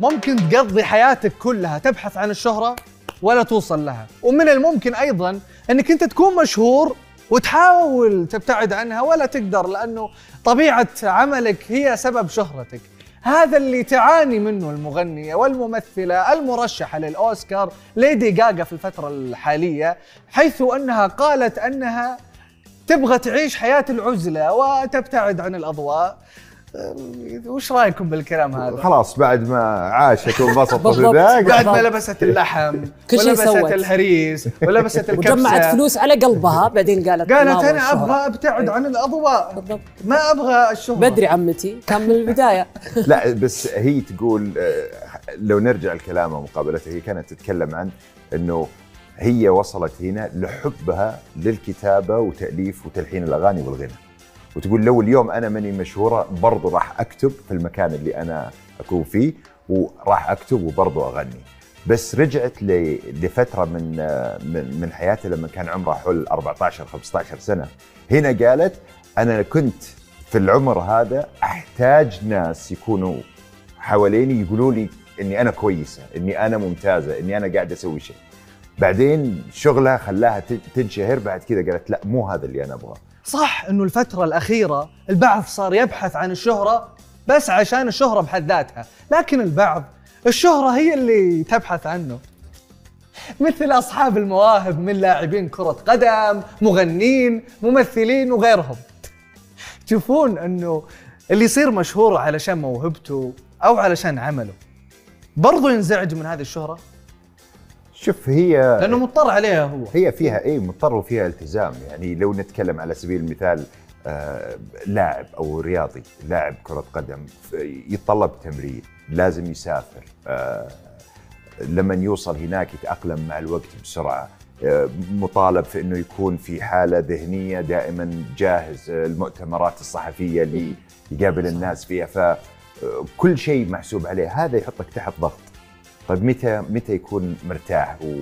ممكن تقضي حياتك كلها تبحث عن الشهرة ولا توصل لها، ومن الممكن أيضاً أنك أنت تكون مشهور وتحاول تبتعد عنها ولا تقدر، لأنه طبيعة عملك هي سبب شهرتك. هذا اللي تعاني منه المغنية والممثلة المرشحة للأوسكار ليدي غاغا في الفترة الحالية، حيث أنها قالت أنها تبغى تعيش حياة العزلة وتبتعد عن الأضواء. وش رايكم بالكلام هذا؟ خلاص بعد ما عاشت وانبسطت بعد ما لبست اللحم ولبست الهريس ولبست الكبسة وجمعت فلوس على قلبها، بعدين قالت أنا أبغى أبتعد عن الأضواء بالضبط. ما أبغى الشهرة. بدري عمتي كان من البداية. لا بس هي تقول لو نرجع لكلامها مقابلتها، هي كانت تتكلم عن أنه هي وصلت هنا لحبها للكتابة وتأليف وتلحين الأغاني والغنى، وتقول لو اليوم أنا ماني مشهورة برضو راح أكتب في المكان اللي أنا أكون فيه، وراح أكتب وبرضو أغني. بس رجعت لفترة من حياتها لما كان عمرها حول 14-15 سنة. هنا قالت أنا كنت في العمر هذا أحتاج ناس يكونوا حواليني يقولوا لي إني أنا كويسة، إني أنا ممتازة، إني أنا قاعدة أسوي شيء. بعدين شغلها خلاها تنشهر، بعد كذا قالت لا مو هذا اللي أنا أبغاه. صح إنه الفترة الأخيرة البعض صار يبحث عن الشهرة بس عشان الشهرة بحد ذاتها، لكن البعض الشهرة هي اللي تبحث عنه، مثل أصحاب المواهب من لاعبين كرة قدم، مغنين، ممثلين وغيرهم. تشوفون إنه اللي يصير مشهور علشان موهبته أو علشان عمله برضو ينزعج من هذه الشهرة؟ شوف هي لأنه مضطر عليها، هي فيها مضطر وفيها التزام. يعني لو نتكلم على سبيل المثال لاعب أو رياضي، لاعب كرة قدم يتطلب تمرين، لازم يسافر، لما يوصل هناك يتأقلم مع الوقت بسرعة، مطالب في أنه يكون في حالة ذهنية دائما جاهز، المؤتمرات الصحفية اللي يقابل الناس فيها، فكل شيء محسوب عليه. هذا يحطك تحت ضغط. طيب متى يكون مرتاح